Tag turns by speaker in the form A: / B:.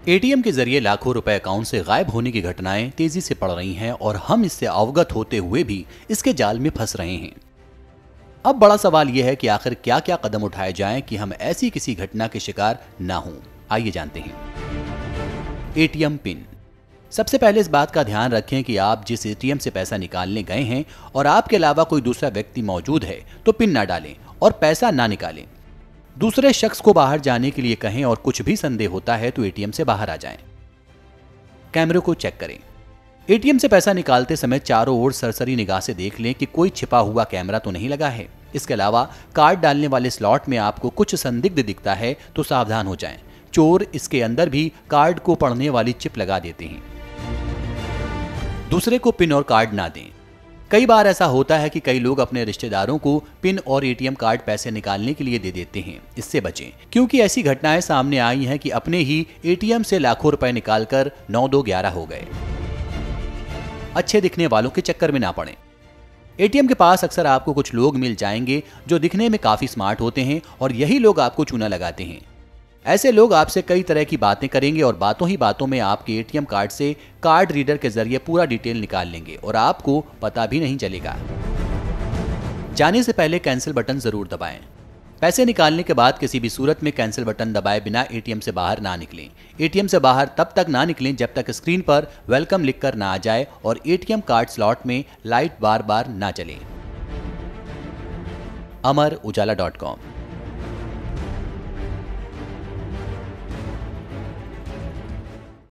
A: ATM के जरिए लाखों रुपए अकाउंट से गायब होने की घटनाएं तेजी से बढ़ रही हैं और हम इससे अवगत होते हुए भी इसके जाल में फंस रहे हैं। अब बड़ा सवाल यह है कि आखिर क्या क्या कदम उठाए जाएं कि हम ऐसी किसी घटना के शिकार ना हों। आइए जानते हैं। ATM PIN. सबसे पहले इस बात का ध्यान रखें कि आप जिस एटीएम से पैसा निकालने गए हैं और आपके अलावा कोई दूसरा व्यक्ति मौजूद है तो पिन ना डालें और पैसा ना निकालें। दूसरे शख्स को बाहर जाने के लिए कहें और कुछ भी संदेह होता है तो एटीएम से बाहर आ जाएं। कैमरे को चेक करें। एटीएम से पैसा निकालते समय चारों ओर सरसरी निगाह से देख लें कि कोई छिपा हुआ कैमरा तो नहीं लगा है। इसके अलावा कार्ड डालने वाले स्लॉट में आपको कुछ संदिग्ध दिखता है तो सावधान हो जाएं। चोर इसके अंदर भी कार्ड को पढ़ने वाली चिप लगा देते हैं। दूसरे को पिन और कार्ड ना दें। कई बार ऐसा होता है कि कई लोग अपने रिश्तेदारों को पिन और एटीएम कार्ड पैसे निकालने के लिए दे देते हैं। इससे बचें, क्योंकि ऐसी घटनाएं सामने आई हैं कि अपने ही एटीएम से लाखों रुपए निकालकर 9-2-11 हो गए। अच्छे दिखने वालों के चक्कर में ना पड़ें। एटीएम के पास अक्सर आपको कुछ लोग मिल जाएंगे जो दिखने में काफी स्मार्ट होते हैं और यही लोग आपको चूना लगाते हैं। ऐसे लोग आपसे कई तरह की बातें करेंगे और बातों ही बातों में आपके एटीएम कार्ड से कार्ड रीडर के जरिए पूरा डिटेल निकाल लेंगे और आपको पता भी नहीं चलेगा। जाने से पहले कैंसिल बटन जरूर दबाएं। पैसे निकालने के बाद किसी भी सूरत में कैंसिल बटन दबाए बिना एटीएम से बाहर ना निकलें। एटीएम से बाहर तब तक ना निकलें जब तक स्क्रीन पर वेलकम लिखकर ना आ जाए और एटीएम कार्ड स्लॉट में लाइट बार बार ना चले। अमर उजाला.com